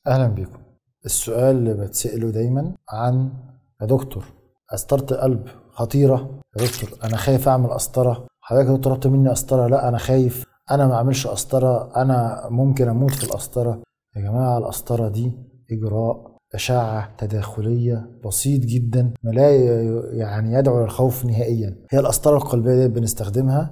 أهلا بكم. السؤال اللي بتسأله دايما عن يا دكتور قسطرة قلب خطيرة، يا دكتور أنا خايف أعمل قسطرة، حضرتك طلبت مني قسطرة، لا أنا خايف، أنا ما أعملش قسطرة، أنا ممكن أموت في القسطرة. يا جماعة القسطرة دي إجراء أشعة تداخلية بسيط جدا ما لا يدعو للخوف نهائيا. هي القسطرة القلبية دي بنستخدمها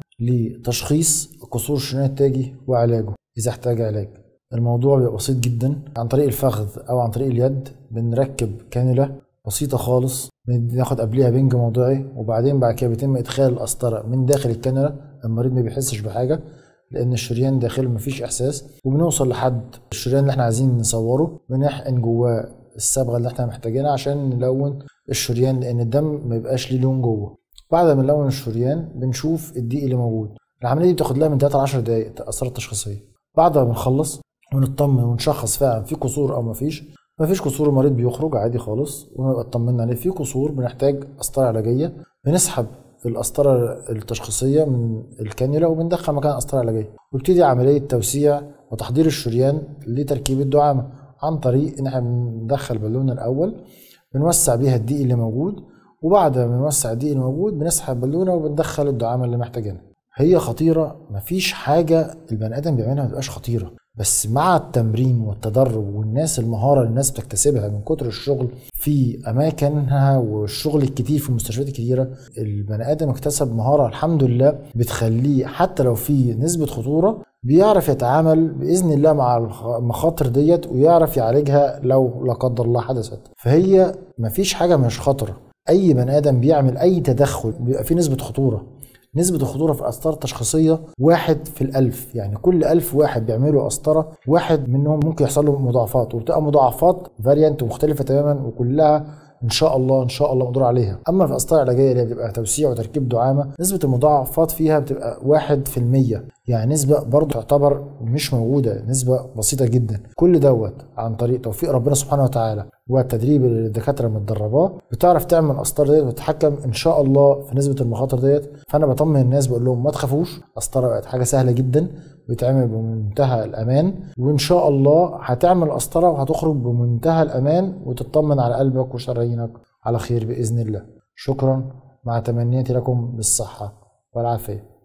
لتشخيص قصور الشريان التاجي وعلاجه إذا احتاج علاج. الموضوع بيبقى بسيط جدا، عن طريق الفخذ او عن طريق اليد بنركب كانولا بسيطة خالص، بناخد قبليها بنج موضعي، وبعدين بعد كده بيتم ادخال القسطرة من داخل الكانولا. المريض ما بيحسش بحاجة لان الشريان داخله مفيش احساس، وبنوصل لحد الشريان اللي احنا عايزين نصوره، بنحقن جواه الصبغة اللي احنا محتاجينها عشان نلون الشريان، لان الدم ما يبقاش ليه لون جوه. بعد ما نلون الشريان بنشوف الضيق اللي موجود. العملية دي بتاخد لها من 3 ل 10 دقايق القسطرة التشخيصية. بعد ما بنخلص ونطمن ونشخص فعلا في قصور او مفيش قصور، المريض بيخرج عادي خالص ونبقى اطمنا عليه. في قصور بنحتاج قسطره علاجيه، بنسحب القسطره التشخيصيه من الكانيولا وبندخل مكان قسطره علاجيه، ويبتدي عمليه توسيع وتحضير الشريان لتركيب الدعامه عن طريق ان احنا بندخل بالونه الاول بنوسع بيها الضيق اللي موجود، وبعد ما بنوسع الضيق اللي موجود بنسحب بالونه وبندخل الدعامه اللي محتاجينها. هي خطيره، مفيش حاجه البني ادم بيعملها ما تبقاش خطيره، بس مع التمرين والتدرب والناس المهارة اللي الناس بتكتسبها من كتر الشغل في أماكنها والشغل الكتير في المستشفيات الكتيرة، البني آدم اكتسب مهارة الحمد لله بتخليه حتى لو في نسبة خطورة بيعرف يتعامل بإذن الله مع المخاطر ديت ويعرف يعالجها لو لا قدر الله حدثت. فهي مفيش حاجة مش خطرة. أي بني آدم بيعمل أي تدخل بيبقى فيه نسبة خطورة. نسبة الخطورة في القسطرة التشخيصية 1 في ال1000، يعني كل 1000 واحد بيعملوا قسطرة واحد منهم ممكن يحصل له مضاعفات، وبتبقى مضاعفات فاريانت مختلفة تماما، وكلها ان شاء الله مقدور عليها. اما في القسطرة العلاجية اللي بتبقى توسيع وتركيب دعامة، نسبة المضاعفات فيها بتبقى 1%، يعني نسبة برضه تعتبر مش موجودة، نسبة بسيطة جدا. كل دوت عن طريق توفيق ربنا سبحانه وتعالى والتدريب اللي الدكاترة متدرباه بتعرف تعمل قسطرة ديت وتتحكم ان شاء الله في نسبة المخاطر ديت. فانا بطمن الناس بقول لهم ما تخافوش، قسطرة بقت حاجة سهلة جدا بيتعمل بمنتهى الأمان، وإن شاء الله هتعمل قسطرة وهتخرج بمنتهى الأمان وتطمن على قلبك وشرايينك على خير بإذن الله. شكرا، مع تمنياتي لكم بالصحة والعافية.